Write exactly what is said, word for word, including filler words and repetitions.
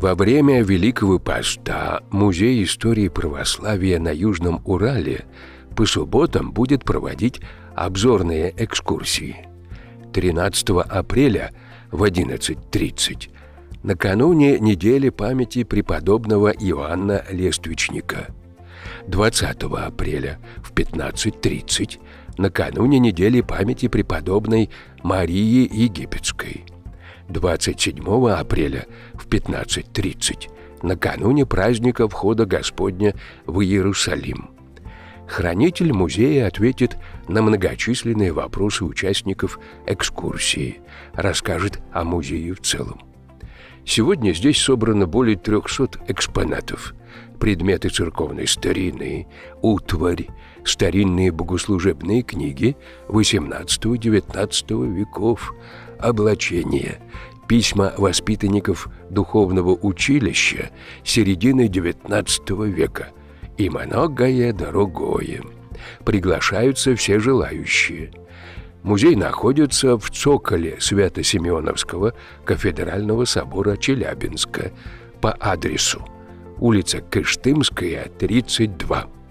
Во время Великого Поста Музей истории православия на Южном Урале по субботам будет проводить обзорные экскурсии. тринадцатого апреля в одиннадцать тридцать, накануне недели памяти преподобного Иоанна Лествичника. двадцатого апреля в пятнадцать тридцать, накануне недели памяти преподобной Марии Египетской. двадцать седьмого апреля в пятнадцать тридцать, накануне праздника Входа Господня в Иерусалим. Хранитель музея ответит на многочисленные вопросы участников экскурсии, расскажет о музее в целом. Сегодня здесь собрано более трехсот экспонатов: предметы церковной старины, утварь, старинные богослужебные книги восемнадцатого-девятнадцатого веков, облачения, письма воспитанников духовного училища середины девятнадцатого века и многое другое. Приглашаются все желающие. Музей находится в цоколе Свято-Симеоновского кафедрального собора Челябинска по адресу улица Кыштымская, тридцать два.